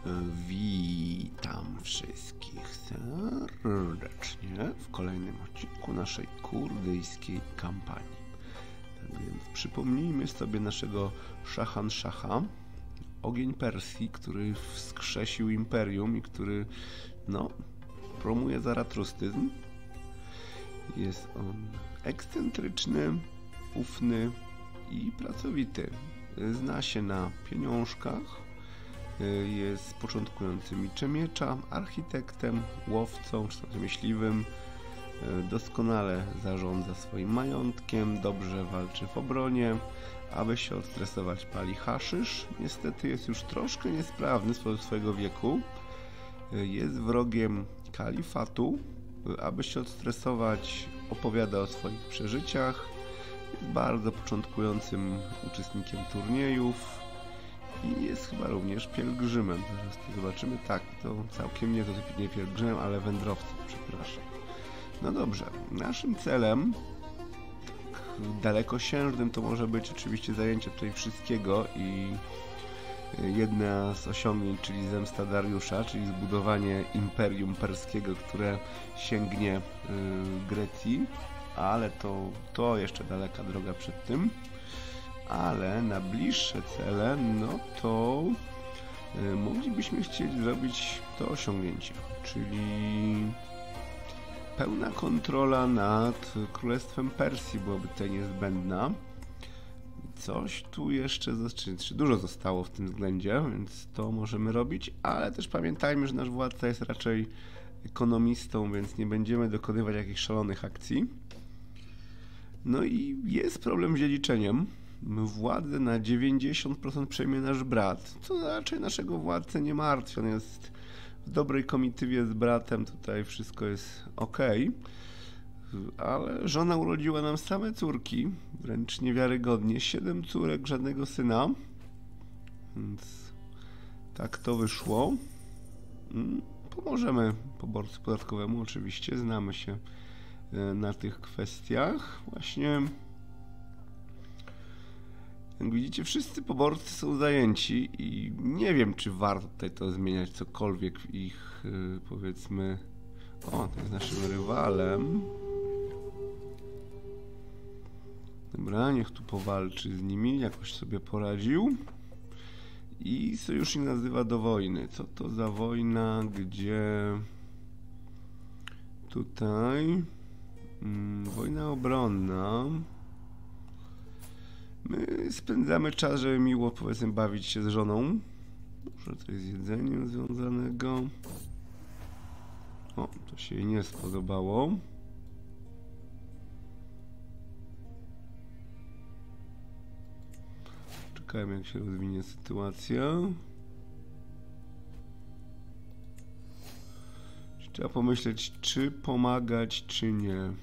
Witam wszystkich serdecznie w kolejnym odcinku naszej kurdyjskiej kampanii. Tak więc przypomnijmy sobie naszego Szahan-Szacha, ogień Persji, który wskrzesił imperium i który, promuje zaratrustyzm. Jest on ekscentryczny, ufny i pracowity. Zna się na pieniążkach. Jest początkującym mistrzem miecza, architektem, łowcą czy też myśliwym. Doskonale zarządza swoim majątkiem, dobrze walczy w obronie. Aby się odstresować, pali haszysz. Niestety jest już troszkę niesprawny z powodu swojego wieku. Jest wrogiem kalifatu. Aby się odstresować, opowiada o swoich przeżyciach. Jest bardzo początkującym uczestnikiem turniejów. I jest chyba również pielgrzymem. Zaraz to zobaczymy. Tak, to całkiem nie pielgrzymem, ale wędrowcem, przepraszam. No dobrze, naszym celem tak dalekosiężnym to może być oczywiście zajęcie tutaj wszystkiego i jedna z osiągnięć, czyli zemsta Dariusza, czyli zbudowanie imperium perskiego, które sięgnie Grecji, ale to jeszcze daleka droga przed tym. Ale na bliższe cele, to moglibyśmy chcieć zrobić to osiągnięcie, czyli pełna kontrola nad Królestwem Persji byłaby tutaj niezbędna. Coś tu jeszcze, czy dużo zostało w tym względzie, więc to możemy robić, ale też pamiętajmy, że nasz władca jest raczej ekonomistą, więc nie będziemy dokonywać jakichś szalonych akcji. No i jest problem z dziedziczeniem. Władzę na 90% przejmie nasz brat, co raczej naszego władcę nie martwi. On jest w dobrej komitywie z bratem, tutaj wszystko jest ok, ale żona urodziła nam same córki, wręcz niewiarygodnie, 7 córek, żadnego syna, więc tak to wyszło. Pomożemy poborcy podatkowemu, oczywiście, znamy się na tych kwestiach. Właśnie jak widzicie, wszyscy poborcy są zajęci i nie wiem, czy warto tutaj to zmieniać cokolwiek w ich, powiedzmy... O, to jest naszym rywalem. Dobra, niech tu powalczy z nimi, jakoś sobie poradził. I sojusznik nazywa do wojny. Co to za wojna, gdzie... Tutaj... wojna obronna... My spędzamy czas, żeby miło, powiedzmy, bawić się z żoną. Może to jest jedzeniem związanego. O, to się jej nie spodobało. Czekajmy, jak się rozwinie sytuacja. Trzeba pomyśleć, czy pomagać, czy nie.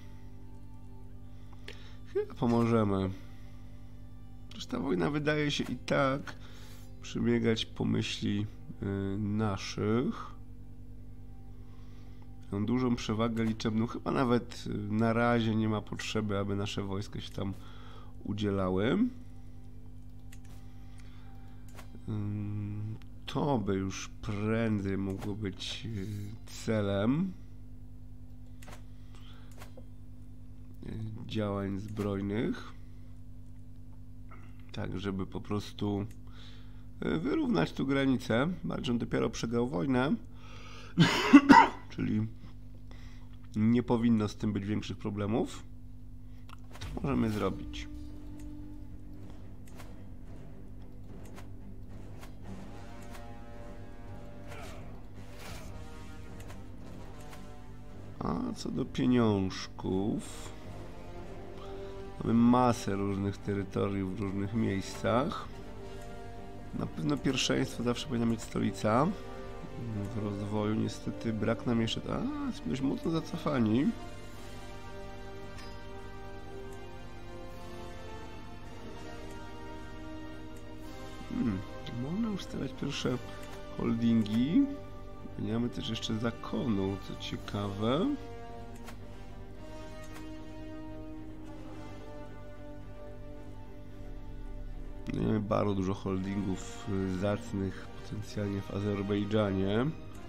Chyba pomożemy. Ta wojna wydaje się i tak przebiegać po myśli naszych. Mam dużą przewagę liczebną. Chyba nawet na razie nie ma potrzeby, aby nasze wojska się tam udzielały. To by już prędzej mogło być celem działań zbrojnych. Tak, żeby po prostu wyrównać tu granicę. Bardziej on dopiero przegrał wojnę, czyli nie powinno z tym być większych problemów. To możemy zrobić. A co do pieniążków, mamy masę różnych terytoriów w różnych miejscach. Na pewno pierwszeństwo zawsze powinna mieć stolica w rozwoju. Niestety brak nam jeszcze... Jesteśmy dość mocno zacofani. Można ustawiać pierwsze holdingi. Nie mamy też jeszcze zakonu, co ciekawe. Mamy bardzo dużo holdingów zacnych potencjalnie w Azerbejdżanie.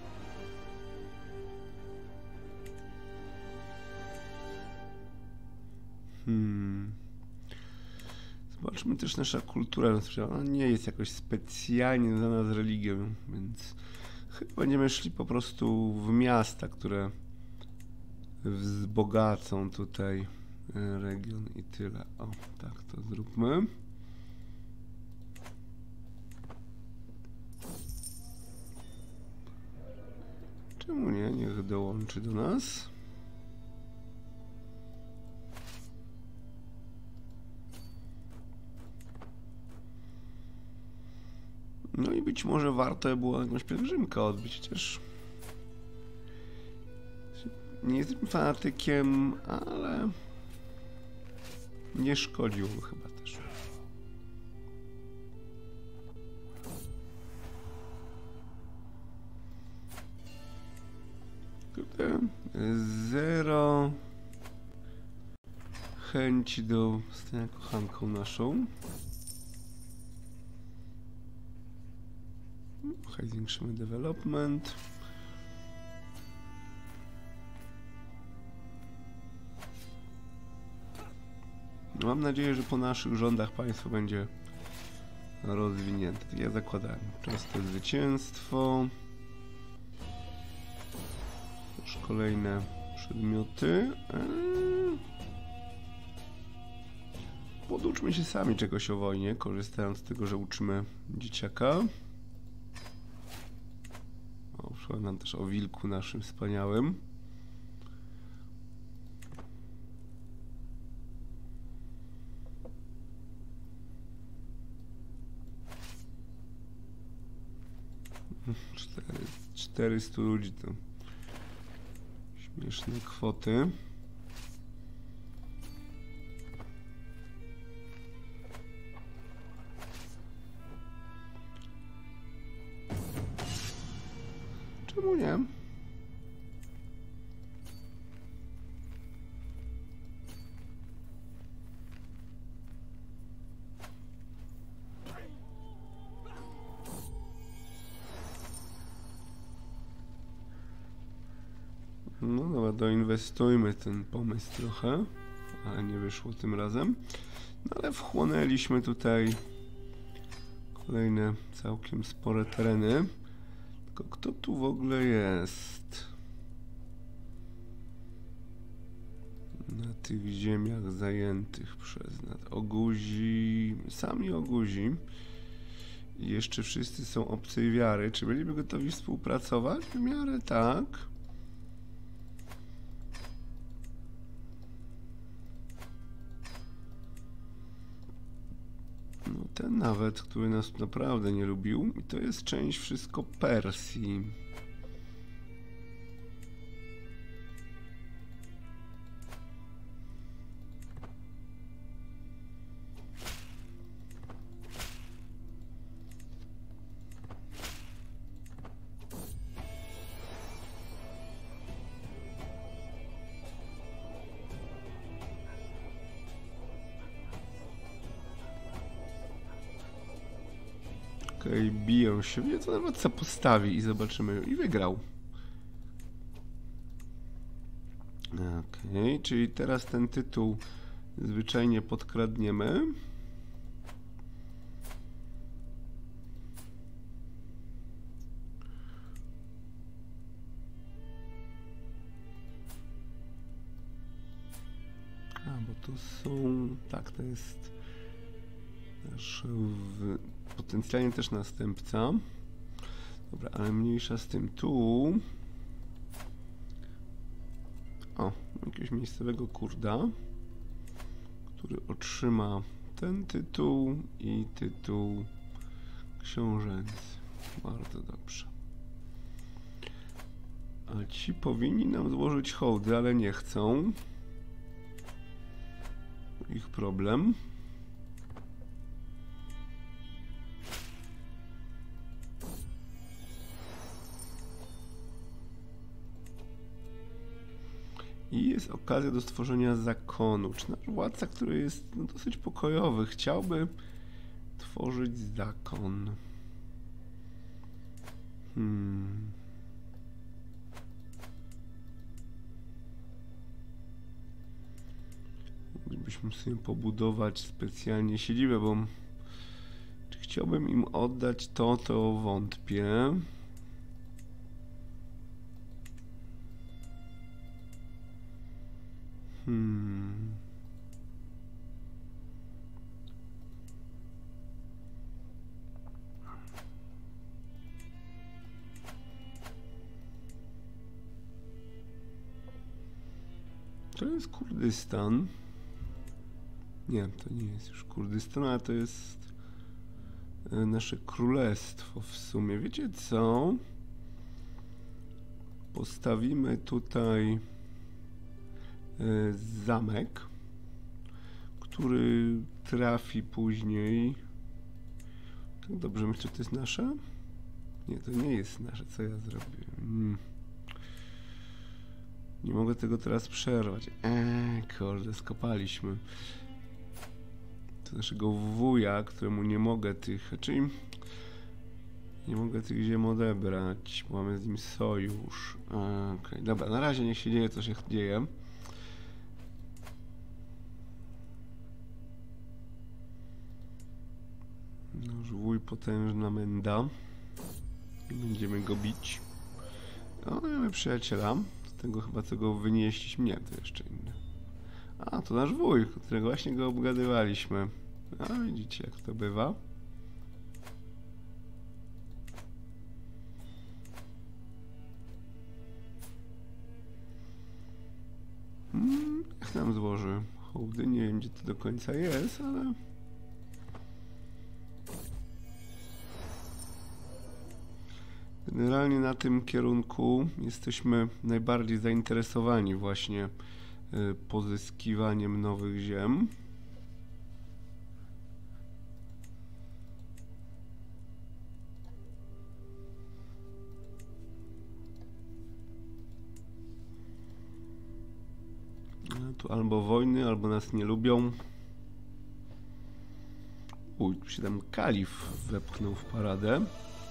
Zobaczmy też nasza kultura. Ona nie jest jakoś specjalnie związana z religią, więc chyba będziemy szli po prostu w miasta, które wzbogacą tutaj region i tyle. O, tak to zróbmy. Czemu nie? Niech dołączy do nas. No i być może warto było jakąś pielgrzymkę odbyć, chociaż nie jestem fanatykiem, ale nie szkodziło chyba też. Tutaj zero chęci do stania kochanką naszą. Zwiększymy development. Mam nadzieję, że po naszych rządach państwo będzie rozwinięte. Tak jak zakładałem. Częste zwycięstwo. Już kolejne przedmioty. Poduczmy się sami czegoś o wojnie, korzystając z tego, że uczymy dzieciaka. Nam też o wilku naszym wspaniałym. Cztery 400 ludzi to śmieszne kwoty. Czemu nie? No dobra, doinwestujmy ten pomysł trochę, ale nie wyszło tym razem. No ale wchłonęliśmy tutaj kolejne całkiem spore tereny. Tylko kto tu w ogóle jest? Na tych ziemiach zajętych przez nas. Oguzi, sami Oguzi. I jeszcze wszyscy są obcej wiary. Czy byliby gotowi współpracować? W miarę tak. No ten nawet, który nas naprawdę nie lubił. I to jest część wszystko Persji. Okej, biją się, wie co nawet co postawi i zobaczymy. I wygrał. Okej, czyli teraz ten tytuł zwyczajnie podkradniemy. A, bo to są... Tak, to jest nasz potencjalnie też następca. Dobra, ale mniejsza z tym. Tu... O, jakiegoś miejscowego kurda, który otrzyma ten tytuł i tytuł książęcy. Bardzo dobrze. A ci powinni nam złożyć hołdy, ale nie chcą. Ich problem. I jest okazja do stworzenia zakonu. Czy nasz władca, który jest dosyć pokojowy, chciałby stworzyć zakon. Moglibyśmy sobie pobudować specjalnie siedzibę, bo czy chciałbym im oddać to wątpię. To jest Kurdystan. Nie, to nie jest już Kurdystan, ale to jest nasze królestwo w sumie. Wiecie co? Postawimy tutaj zamek, który trafi później. Tak dobrze myślę, że to jest nasze? Nie, to nie jest nasze. Co ja zrobię? Nie mogę tego teraz przerwać. Kurde, skopaliśmy. To naszego wuja, któremu nie mogę tych... Czyli nie mogę tych ziem odebrać, bo mamy z nim sojusz. Okej, dobra, na razie niech się dzieje, co się dzieje. Nasz wuj potężna menda. I będziemy go bić. O, mamy przyjaciela. Z tego chyba, co go wynieśliśmy. Nie, to jeszcze inny. A, to nasz wuj, którego właśnie go obgadywaliśmy. A, widzicie, jak to bywa. Jak nam złoży hołdy? Nie wiem, gdzie to do końca jest, ale... Generalnie na tym kierunku jesteśmy najbardziej zainteresowani właśnie pozyskiwaniem nowych ziem. Tu albo wojny, albo nas nie lubią. Tu się tam kalif wepchnął w paradę.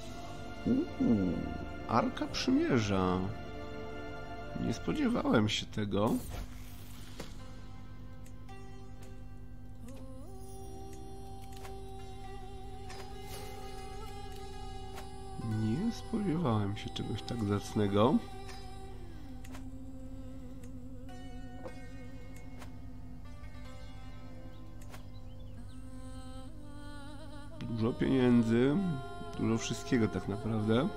Arka Przymierza. Nie spodziewałem się tego. Nie spodziewałem się czegoś tak zacnego. Dużo pieniędzy. Dużo wszystkiego tak naprawdę.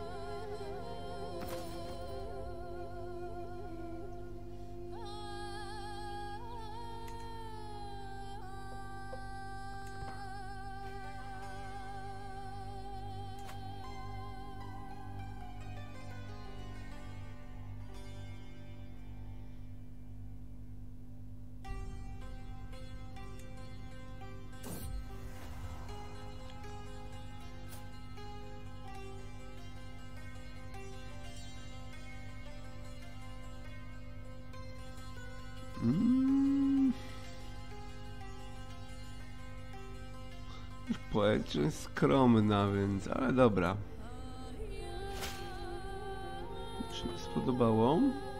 Powiedz, że jest skromna, więc... Ale dobra. Mi się spodobało.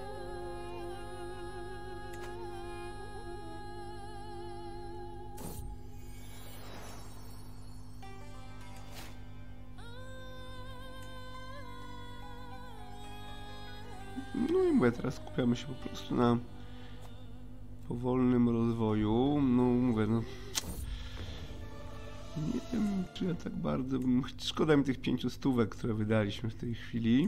No i mówię, teraz skupiamy się po prostu na powolnym rozwoju. No mówię, no... Nie wiem, czy ja tak bardzo bym... Szkoda mi tych 500 stówek, które wydaliśmy w tej chwili.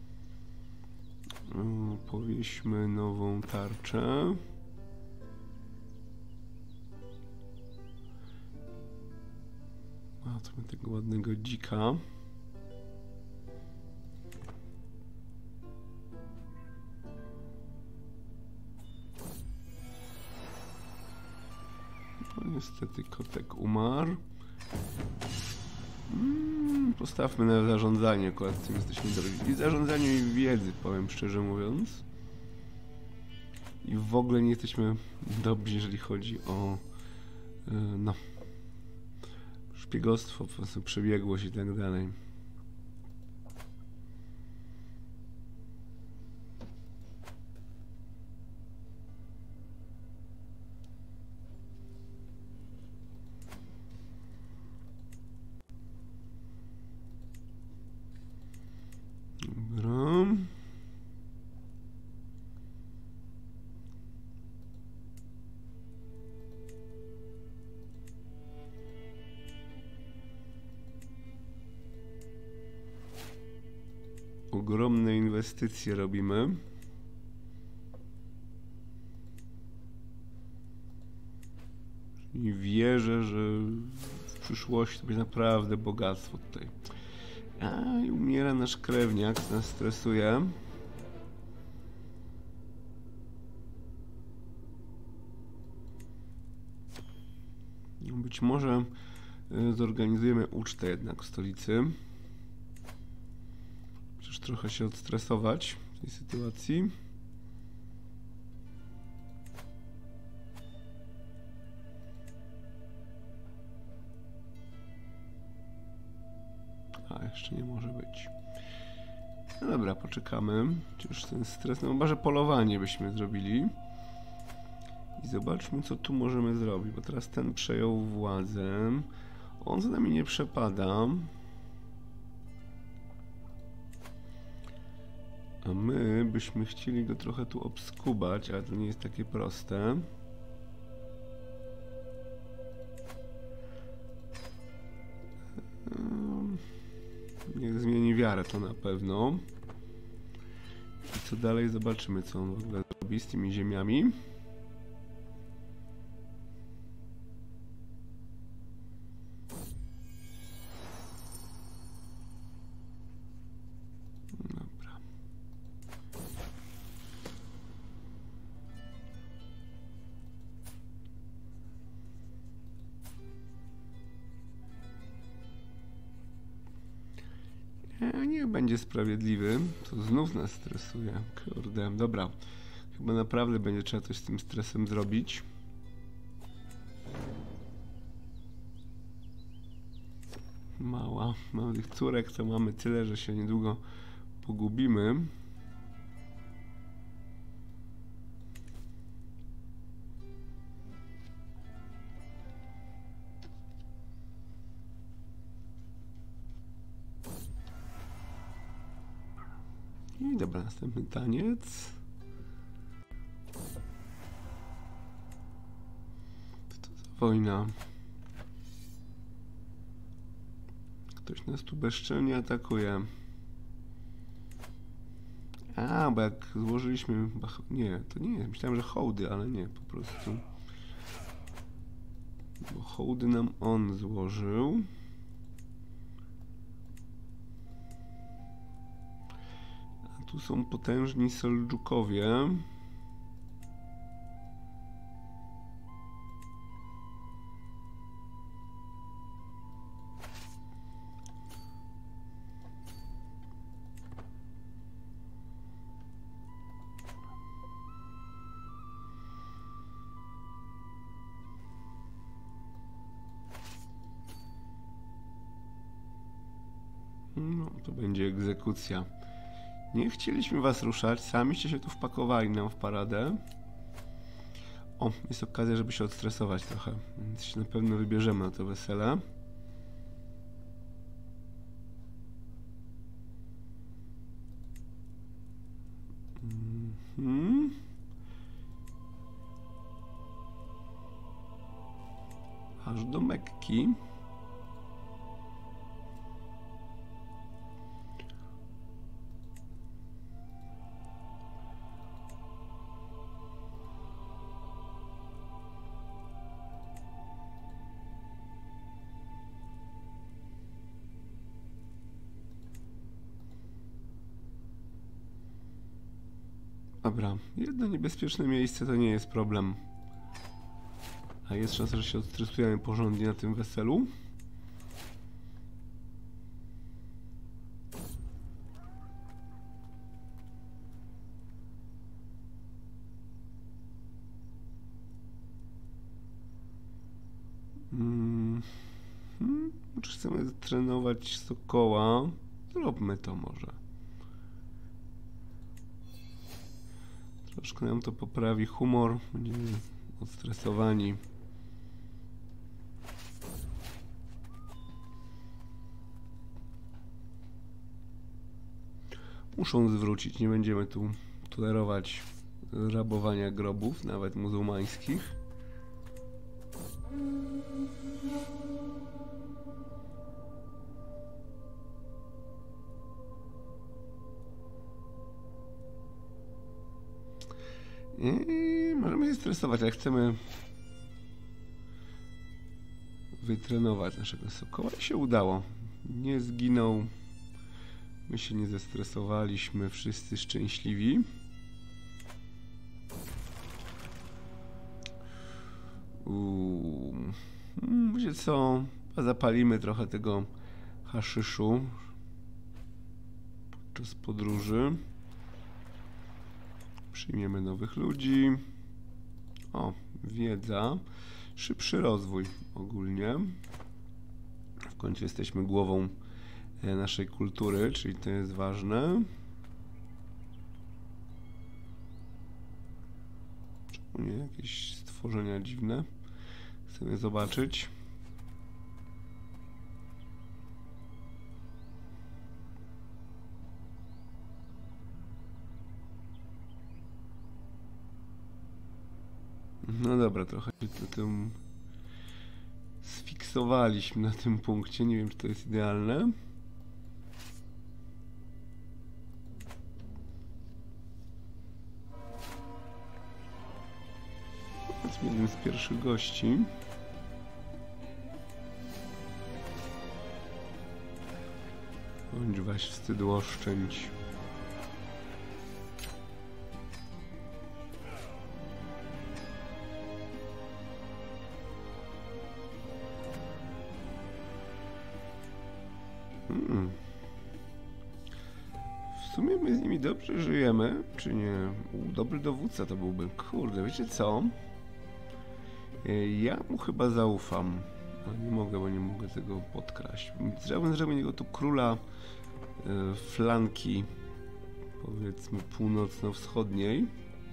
Powieśmy nową tarczę. A, to mamy tego ładnego dzika. No, niestety kotek umarł. Postawmy na zarządzanie, akurat tym jesteśmy dobrzy. I zarządzaniu i wiedzy, powiem szczerze mówiąc. I w ogóle nie jesteśmy dobrzy, jeżeli chodzi o... no... szpiegostwo, po prostu przebiegłość i tak dalej. Dobra. Ogromne inwestycje robimy. I wierzę, że w przyszłości to będzie naprawdę bogactwo tutaj. A, i umiera nasz krewniak, nas stresuje. Być może zorganizujemy ucztę jednak w stolicy. Przecież trochę się odstresować w tej sytuacji. A, jeszcze nie może być. No dobra, poczekamy. Przecież ten stres, no chyba, że polowanie byśmy zrobili. I zobaczmy, co tu możemy zrobić, bo teraz ten przejął władzę. On za nami nie przepada. A my byśmy chcieli go trochę tu obskubać, ale to nie jest takie proste. Niech zmieni wiarę, to na pewno. I co dalej? Zobaczymy, co on w ogóle robi z tymi ziemiami. Dobra. Niech będzie sprawiedliwy. To znów nas stresuje. Kurde, dobra. Chyba naprawdę będzie trzeba coś z tym stresem zrobić. Małych córek to mamy tyle, że się niedługo pogubimy. I dobra, następny taniec. Co to za wojna? Ktoś nas tu bezczelnie atakuje. A, bo jak złożyliśmy... Nie, to nie jest. Myślałem, że hołdy, ale nie, po prostu. Bo hołdy nam on złożył. A tu są potężni Seldżukowie. No, to będzie egzekucja. Nie chcieliśmy was ruszać, samiście się tu wpakowali nam w paradę. O, jest okazja, żeby się odstresować trochę, więc się na pewno wybierzemy na to wesele. Aż do Mekki. Dobra, jedno niebezpieczne miejsce to nie jest problem. A jest szansa, że się odstresujemy porządnie na tym weselu. strenować sokoła. Zróbmy to może. Troszkę nam to poprawi humor. Będziemy odstresowani. Muszą zwrócić. Nie będziemy tu tolerować rabowania grobów, nawet muzułmańskich. I możemy się stresować, ale chcemy wytrenować naszego sokoła i się udało. Nie zginął. My się nie zestresowaliśmy, wszyscy szczęśliwi. Wiecie co? Zapalimy trochę tego haszyszu podczas podróży. Przyjmiemy nowych ludzi. O, wiedza. Szybszy rozwój ogólnie. W końcu jesteśmy głową naszej kultury, czyli to jest ważne. Czemu nie? Jakieś stworzenia dziwne. Chcemy zobaczyć. No dobra, trochę się na tym sfiksowaliśmy na tym punkcie. Nie wiem, czy to jest idealne. Powiedzmy jeden z pierwszych gości. Bądź weź wstydu oszczędź. W sumie my z nimi dobrze żyjemy, czy nie? Dobry dowódca to byłby. Kurde, wiecie co? Ja mu chyba zaufam. Ale nie mogę, bo nie mogę tego podkraść. Chciałbym zrobić niego tu króla flanki, powiedzmy północno-wschodniej.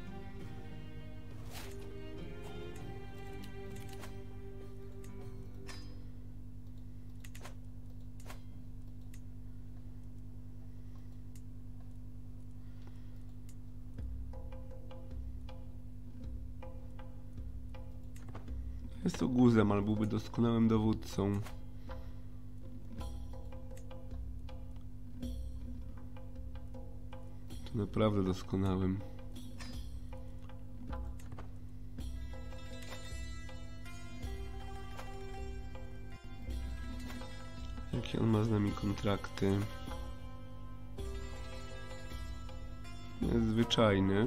Jest to guzem, ale byłby doskonałym dowódcą. To naprawdę doskonałym. Jakie on ma z nami kontrakty? Jest zwyczajny.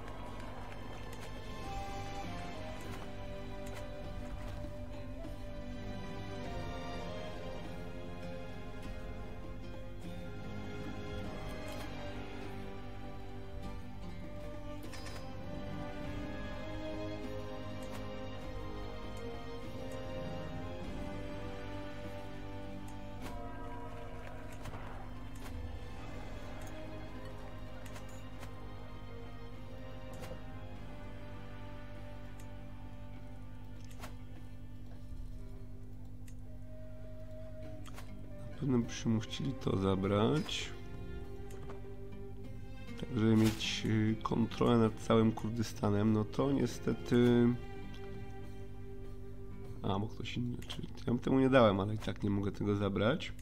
Pewno byśmy chcieli to zabrać. Tak, żeby mieć kontrolę nad całym Kurdystanem, no to niestety... A, bo ktoś inny. Czyli ja bym temu nie dałem, ale i tak nie mogę tego zabrać.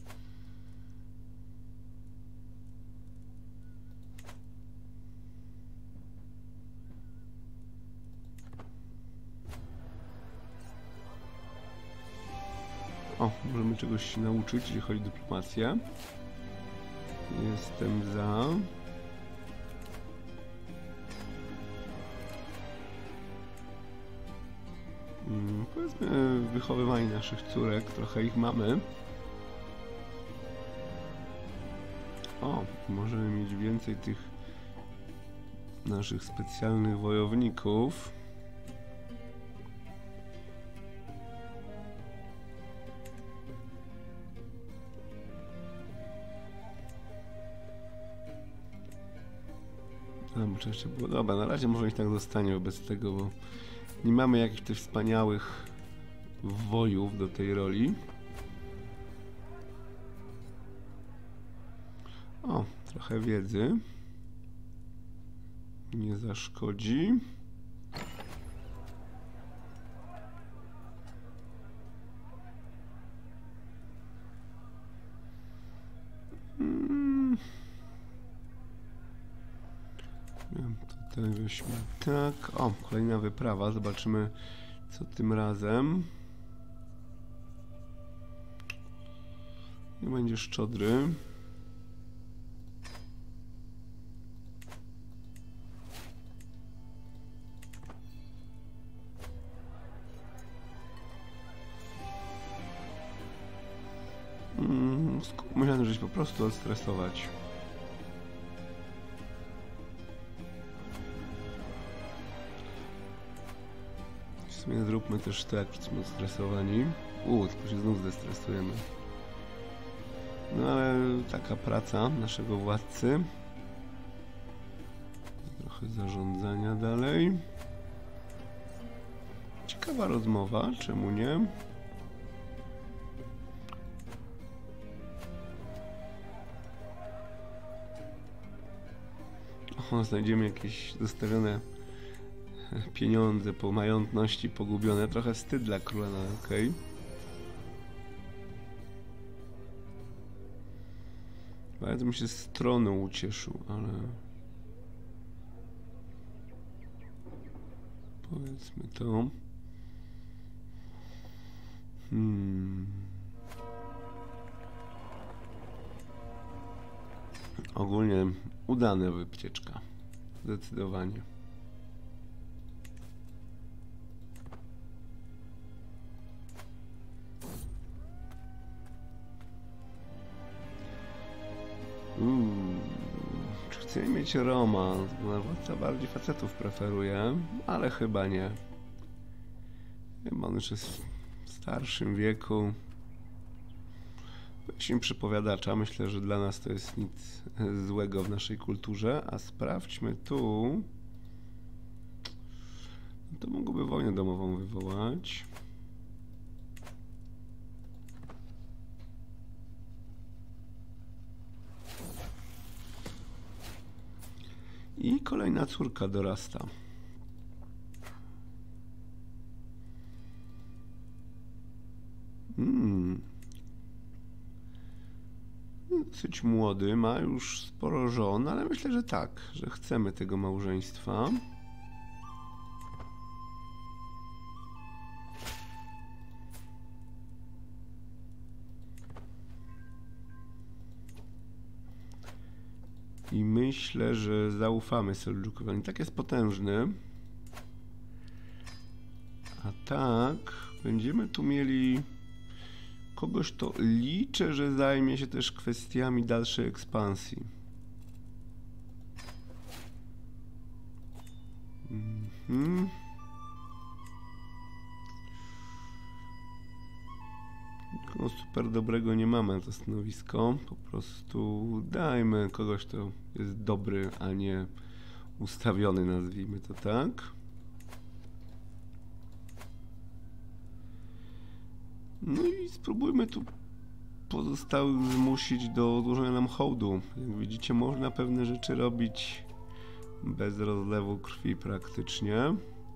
O, możemy czegoś się nauczyć, jeśli chodzi o dyplomację. Jestem za. Powiedzmy wychowywanie naszych córek, trochę ich mamy. O, możemy mieć więcej tych naszych specjalnych wojowników. No, bo jeszcze było. Dobra, na razie może niech tak zostanie wobec tego, bo nie mamy jakichś tych wspaniałych wojów do tej roli. O, trochę wiedzy. Nie zaszkodzi. Tutaj weźmy tak. O, kolejna wyprawa. Zobaczymy, co tym razem. Nie będzie szczodry. Musiałem żyć po prostu odstresować. W sumie zróbmy też tak, jesteśmy odstresowani. Tylko się znów zestresujemy. No ale taka praca naszego władcy. Trochę zarządzania dalej. Ciekawa rozmowa, czemu nie? O, znajdziemy jakieś zostawione pieniądze po majątności pogubione. Trochę wstyd dla króla, no okej. Bardzo mi się z tronu ucieszył, ale... Powiedzmy to. Ogólnie udana wycieczka. Zdecydowanie. Czy chcę mieć romans? Bo władca bardziej facetów preferuje, ale chyba nie. Chyba on już jest w starszym wieku. Jeśli przypowiadacza, myślę, że dla nas to jest nic złego w naszej kulturze. A sprawdźmy tu. To mogłoby wojnę domową wywołać. I kolejna córka dorasta. Dosyć młody, ma już sporo żon, ale myślę, że tak, że chcemy tego małżeństwa. I myślę, że zaufamy Seldżukowi. On tak jest potężny. A tak, będziemy tu mieli kogoś, to liczę, że zajmie się też kwestiami dalszej ekspansji. Nikogo super dobrego nie mamy na to stanowisko. Po prostu dajmy kogoś, kto jest dobry, a nie ustawiony, nazwijmy to tak. No i spróbujmy tu pozostałych zmusić do złożenia nam hołdu. Jak widzicie, można pewne rzeczy robić bez rozlewu krwi praktycznie.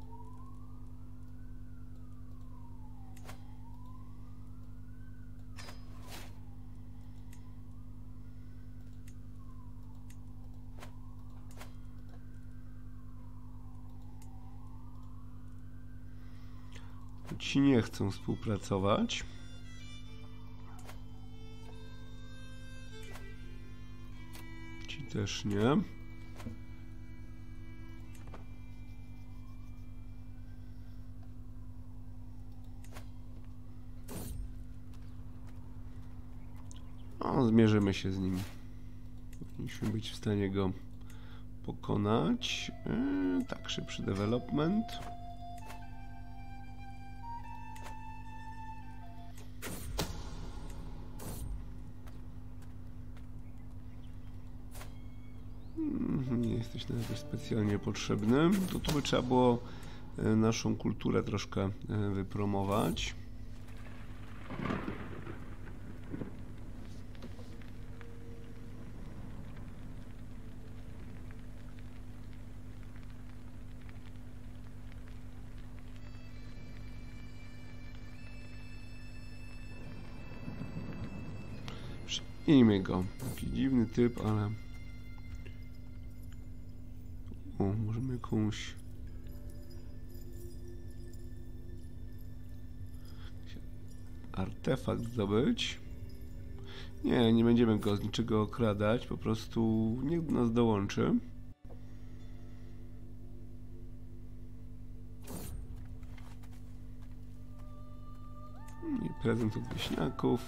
Ci nie chcą współpracować. Ci też nie. O, zmierzymy się z nim. Powinniśmy być w stanie go pokonać. Tak, szybszy development. Nie jesteś na jakoś specjalnie potrzebny. To tu by trzeba było naszą kulturę troszkę wypromować. Przyjmijmy go. Taki dziwny typ, ale... O, możemy jakąś... artefakt zdobyć. Nie, nie będziemy go z niczego okradać, po prostu niech do nas dołączy. I prezent od wieśniaków.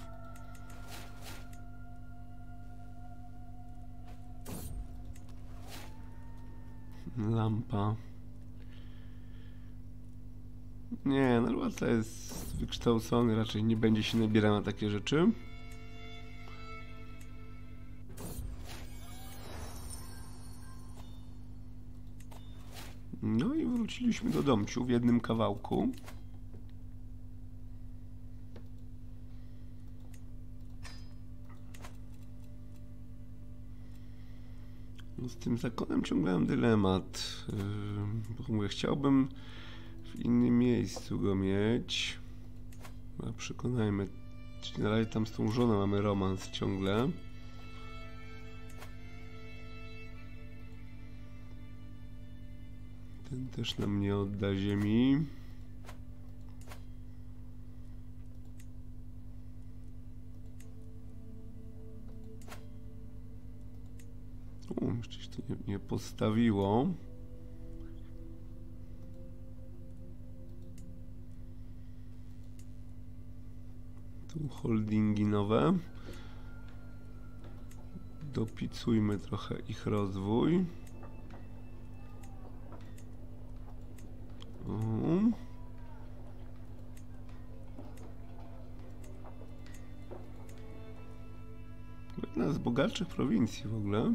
Lampa. Nie, no to jest wykształcony, raczej nie będzie się nabierał na takie rzeczy. No i wróciliśmy do domciu w jednym kawałku. No z tym zakonem ciągle mam dylemat, bo mówię, chciałbym w innym miejscu go mieć. A przekonajmy, czyli na razie tam z tą żoną mamy romans ciągle. Ten też nam nie odda ziemi. Jeszcze się to nie postawiło. Tu holdingi nowe. Dopicujmy trochę ich rozwój. Jedna z bogatszych prowincji w ogóle.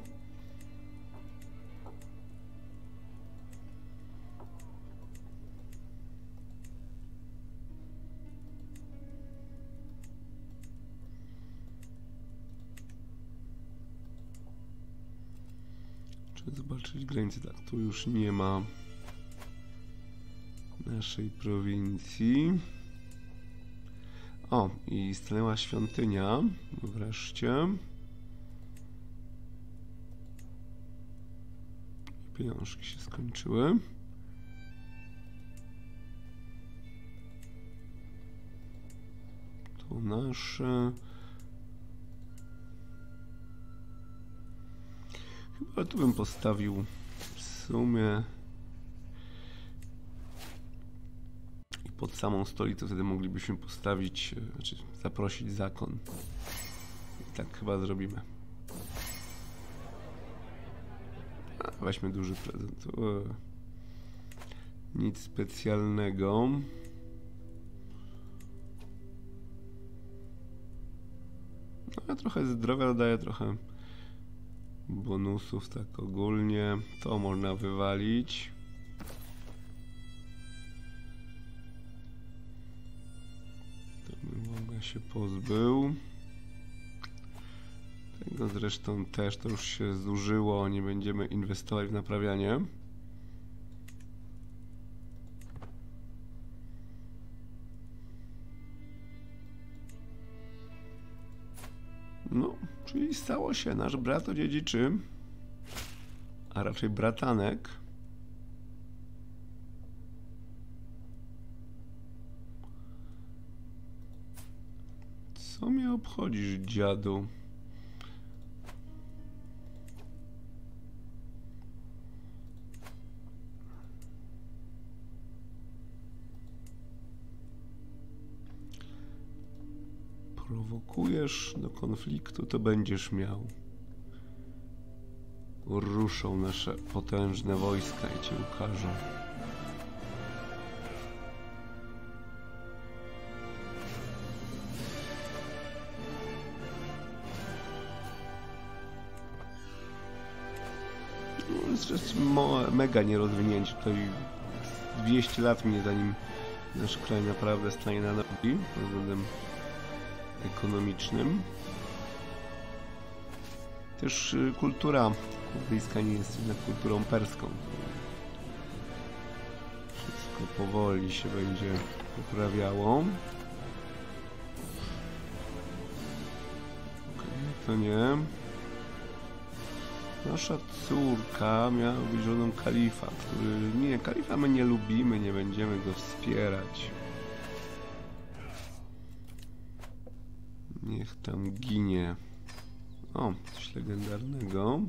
Trzeba zobaczyć granicę. Tak, tu już nie ma naszej prowincji. O, i stanęła świątynia wreszcie. Pieniążki się skończyły. To nasze. Chyba tu bym postawił w sumie i pod samą stolicę wtedy moglibyśmy postawić, znaczy zaprosić zakon. I tak chyba zrobimy. Weźmy duży prezent. Nic specjalnego. No, ja trochę zdrowia dodaję, trochę bonusów tak ogólnie. To można wywalić. To bym mogła się pozbył. Tego zresztą też to już się zużyło, nie będziemy inwestować w naprawianie. No, czyli stało się, nasz brat odziedziczy, a raczej bratanek. Co mnie obchodzisz, dziadu? Prowokujesz do konfliktu, to będziesz miał. Ruszą nasze potężne wojska i cię ukażą. jest mega nierozwinięci. Tutaj 200 lat minie, zanim nasz kraj naprawdę stanie na nogi pod względem ekonomicznym. Też kultura kurdyjska nie jest jednak kulturą perską. Wszystko powoli się będzie poprawiało. To nie. Nasza córka miała być żoną kalifa, który... Nie, kalifa my nie lubimy, nie będziemy go wspierać. Niech tam ginie. O, coś legendarnego.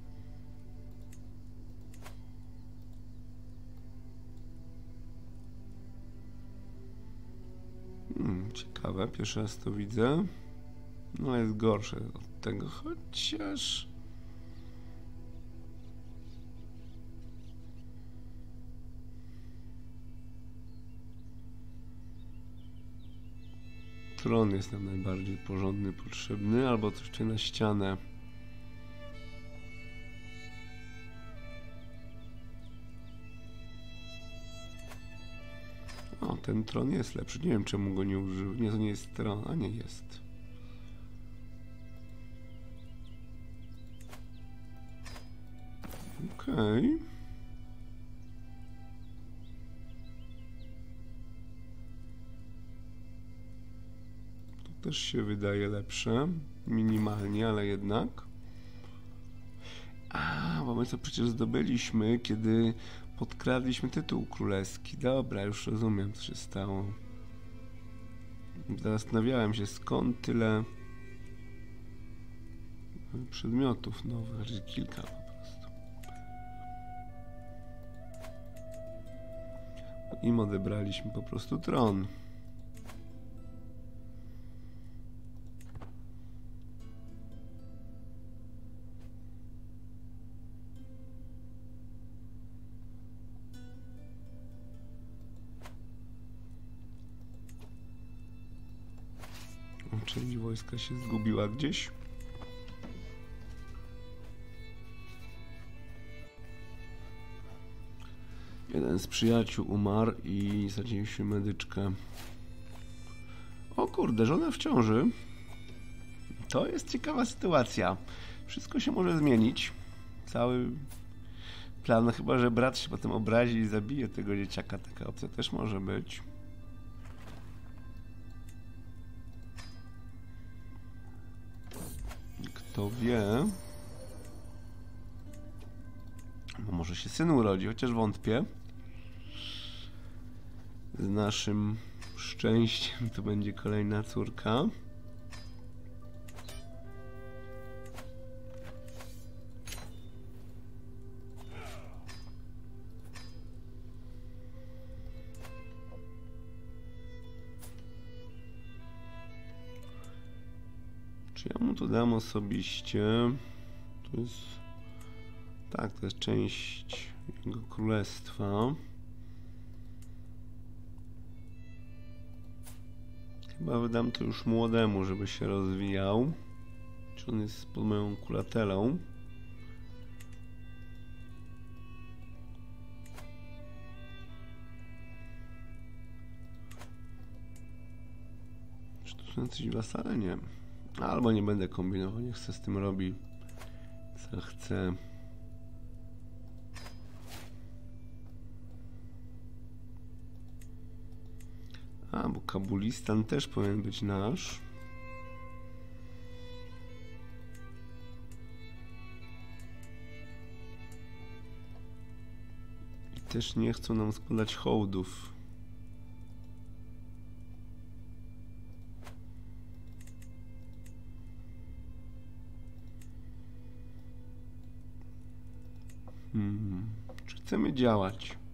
Ciekawe, pierwszy raz to widzę. No jest gorsze od tego, chociaż... Tron jest nam najbardziej porządny, potrzebny, albo coś na ścianę. O, ten tron jest lepszy. Nie wiem, czemu go nie użył. Nie, to nie jest tron, a nie jest. Okej. Też się wydaje lepsze, minimalnie, ale jednak. A, bo my to przecież zdobyliśmy, kiedy podkradliśmy tytuł królewski. Dobra, już rozumiem, co się stało. Zastanawiałem się, skąd tyle przedmiotów nowych, znaczy kilka po prostu. Im odebraliśmy po prostu tron. Część wojska się zgubiła gdzieś. Jeden z przyjaciół umarł i straciliśmy medyczkę. O kurde, żona w ciąży. To jest ciekawa sytuacja. Wszystko się może zmienić. Cały plan, no chyba że brat się potem obrazi i zabije tego dzieciaka. Taka opcja też może być. Kto wie? Bo może się syn urodzi, chociaż wątpię. Z naszym szczęściem to będzie kolejna córka. Czy ja mu to dam osobiście? To jest... Tak, to jest część jego królestwa. Chyba wydam to już młodemu, żeby się rozwijał. Czy on jest pod moją kuratelą? Czy to są jacyś wasale? Nie. Albo nie będę kombinował, niech se z tym robi, co chce. A, bo Kabulistan też powinien być nasz. I też nie chcą nam składać hołdów. Czy chcemy działać?